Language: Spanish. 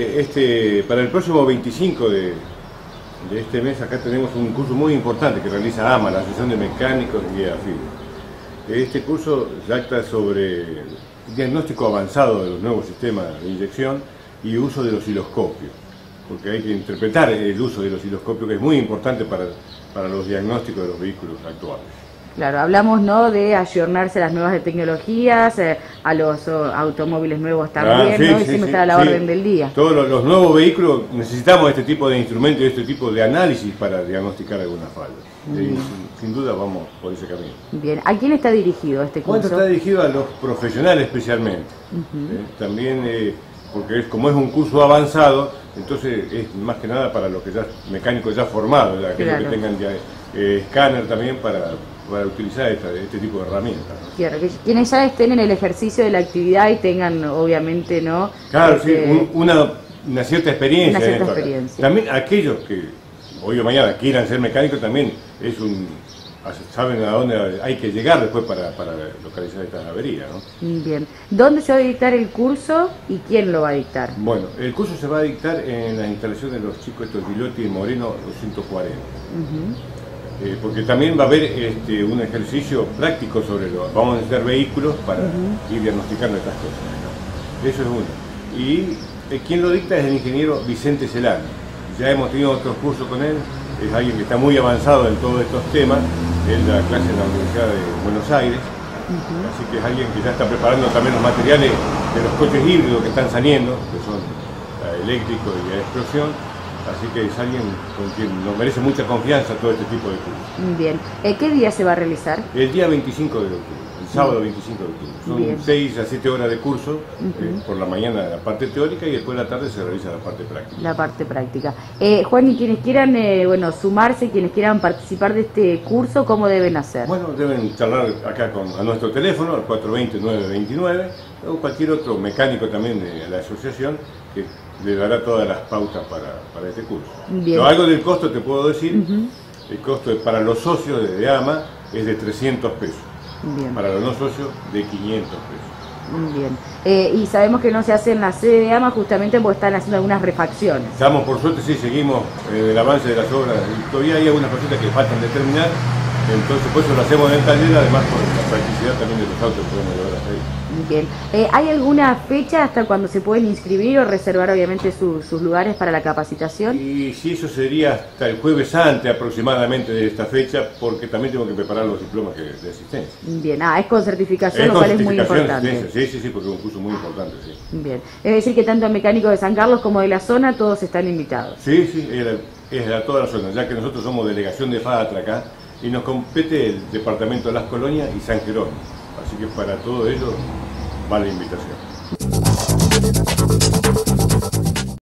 Para el próximo 25 de este mes, acá tenemos un curso muy importante que realiza AMA, la Asociación de Mecánicos y Afines. Este curso trata sobre diagnóstico avanzado de los nuevos sistemas de inyección y uso de los osciloscopios, porque hay que interpretar el uso de los osciloscopios, que es muy importante para los diagnósticos de los vehículos actuales. Claro, hablamos, ¿no?, de ayornarse a las nuevas tecnologías, a los automóviles nuevos también, sí, ¿no? Y sí, siempre sí, está a la orden del día. Todos los nuevos vehículos necesitamos este tipo de instrumentos y este tipo de análisis para diagnosticar alguna falla. Sin duda vamos por ese camino. Bien, ¿a quién está dirigido este curso? Está dirigido a los profesionales especialmente. También, porque como es un curso avanzado, entonces es más que nada para los que ya mecánicos ya formados, aquellos que tengan ya escáner también para utilizar este tipo de herramientas, ¿no? Claro, que quienes ya estén en el ejercicio de la actividad y tengan, obviamente, ¿no? Claro, sí, una cierta experiencia. Una cierta experiencia. También aquellos que hoy o mañana quieran ser mecánicos también saben a dónde hay que llegar después para localizar estas averías, ¿no? Bien. ¿Dónde se va a dictar el curso y quién lo va a dictar? Bueno, el curso se va a dictar en la instalación de los chicos Gilotti y Moreno 240. Porque también va a haber un ejercicio práctico vamos a necesitar vehículos para ir diagnosticando estas cosas, ¿no? Eso es uno. Y quien lo dicta es el ingeniero Vicente Celano. Ya hemos tenido otros cursos con él, es alguien que está muy avanzado en todos estos temas, él da clase en la Universidad de Buenos Aires, así que es alguien que ya está preparando también los materiales de los coches híbridos que están saliendo, que son eléctricos y a explosión. Así que es alguien con quien nos merece mucha confianza todo este tipo de cursos. Bien. ¿Qué día se va a realizar? El día 25 de octubre, el sábado 25 de octubre. Son 6 a 7 horas de curso, por la mañana la parte teórica y después de la tarde se realiza la parte práctica. La parte práctica. Juan, y quienes quieran sumarse, quienes quieran participar de este curso, ¿cómo deben hacer? Bueno, deben charlar acá a nuestro teléfono, al 420-929, o cualquier otro mecánico también de la asociación que le dará todas las pautas para este curso. Bien. Algo del costo te puedo decir, el costo para los socios de AMA es de 300 pesos, bien. Para los no socios de 500 pesos. Bien, y sabemos que no se hace en la sede de AMA justamente porque están haciendo algunas refacciones. Estamos, por suerte, sí, seguimos el avance de las obras, y todavía hay algunas cositas que faltan de terminar, entonces por eso lo hacemos en el taller, además por la practicidad también de los autos que podemos llevar hasta ahí. Bien. ¿Hay alguna fecha hasta cuando se pueden inscribir o reservar obviamente sus lugares para la capacitación? Y sí, eso sería hasta el jueves antes aproximadamente de esta fecha, porque también tengo que preparar los diplomas de asistencia. Bien, es con certificación, lo cual es muy importante. Sí, porque es un curso muy importante, sí. Bien, es decir que tanto mecánicos de San Carlos como de la zona todos están invitados. Sí, es de toda la zona, ya que nosotros somos delegación de FADATRA acá y nos compete el departamento de Las Colonias y San Jerónimo. Así que para todo ello va la invitación.